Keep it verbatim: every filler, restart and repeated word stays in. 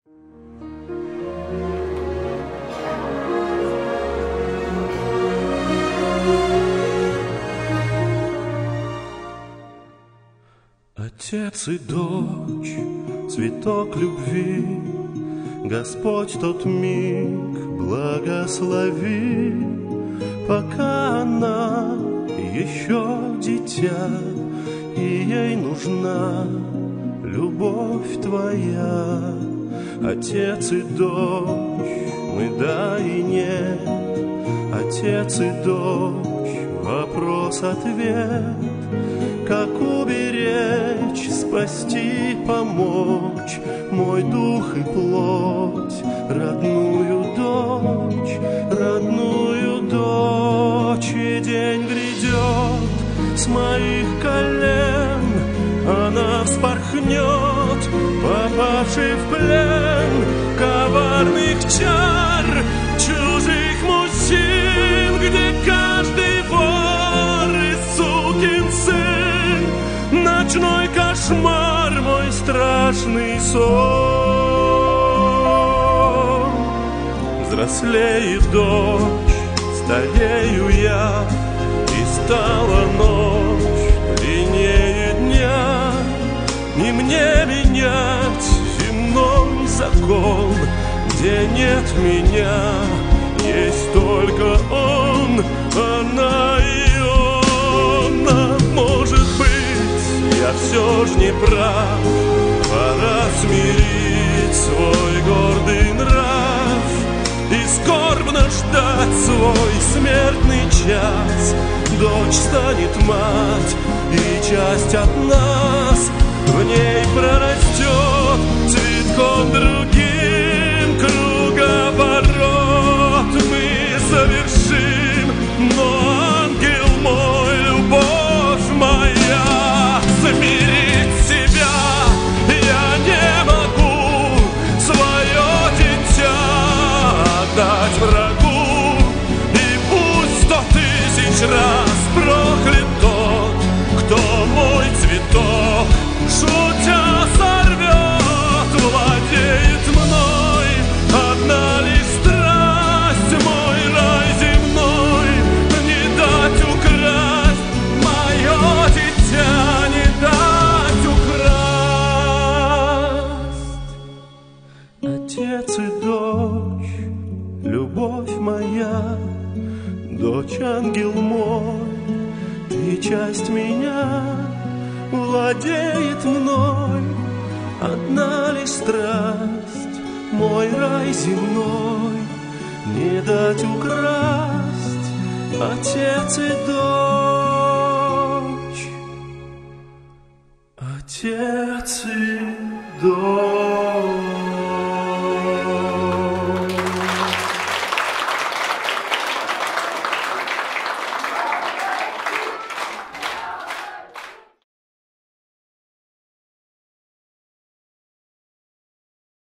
Отец и дочь, цветок любви, Господь тот миг благослови, пока она еще дитя, и ей нужна любовь твоя. Отец и дочь, мы да и нет, отец и дочь, вопрос-ответ. Как уберечь, спасти, помочь мой дух и плоть, родную дочь, родную дочь. И день грядет с моих колен, она вспорхнет, попавший в плен коварных чар чужих мужчин, где каждый вор и сукин сын. Ночной кошмар, мой страшный сон. Взрослеет дочь, старею я, и стала ночь длиннее дня. Не мне менять земной закон, где нет меня, есть только он, она и он. А может быть, я все ж не прав, пора смирить свой гордый нрав и скорбно ждать свой смертный час. Дочь станет мать, и часть от нас в ней прорастет цветком другим. Круговорот мы совершим, но ангел мой, любовь моя, замирить себя я не могу, свое дитя отдать врагу. И пусть сто тысяч раз проклят тот, кто мой цветок, шутя, сорвет, владеет мной одна лишь страсть, мой рай земной, не дать украсть мое дитя, не дать украсть. Отец и дочь, любовь моя, дочь, ангел мой, ты часть меня, владеет мной одна лишь страсть, мой рай земной, не дать украсть. Отец и дочь, отец и дочь.